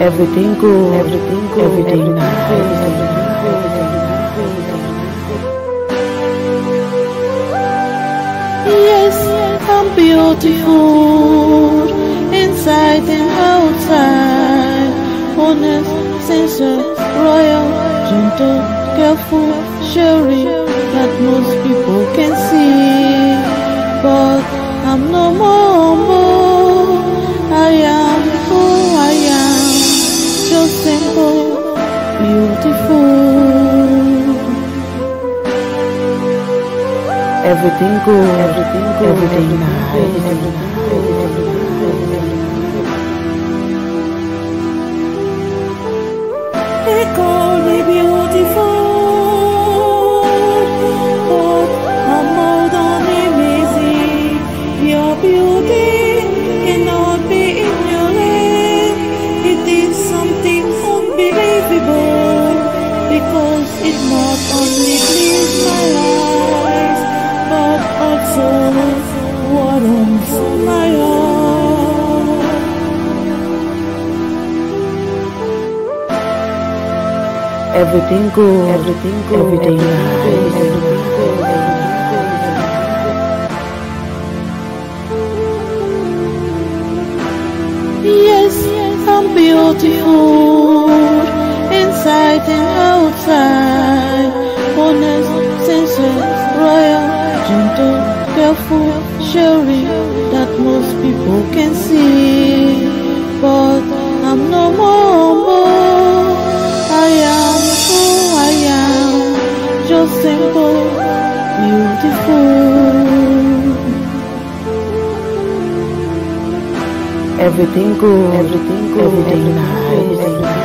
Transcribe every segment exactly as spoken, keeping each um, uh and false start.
Everything good, everything good, everything nice. Yes, I'm beautiful, inside and outside. Honest, sincere, royal, gentle, careful, sherry, that most people can see. But I'm no more, more. I am who I am, just simple, beautiful. Everything good, everything good, everything nice. They call me beautiful, but I'm more than amazing. Your beauty cannot be ignored. It is something unbelievable, because it not only cleans my eyes, but also warms my heart. Everything good, everything good, everything nice. Yes, I'm beautiful, inside and outside. Honest, sincere, royal, gentle, careful, sherry, that most people can see. But I'm no more, more. I am who I am, just simple, beautiful. Everything good, everything good, everything nice.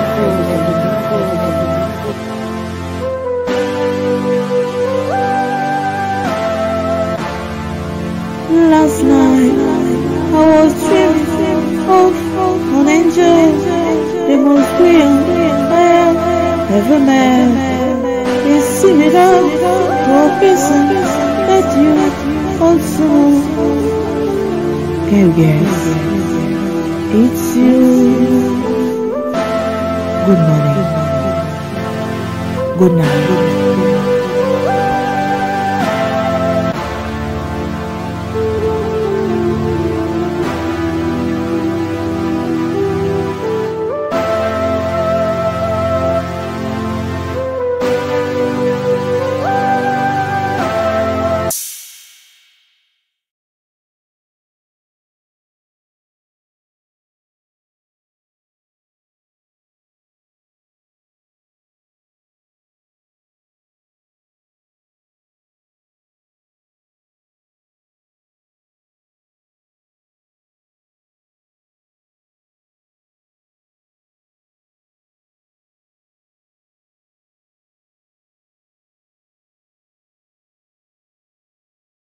Last night I was dreaming of an angel, the most brilliant I have ever met. It's similar to a person that you also know. Can you guess? It's you. Good morning. Good night.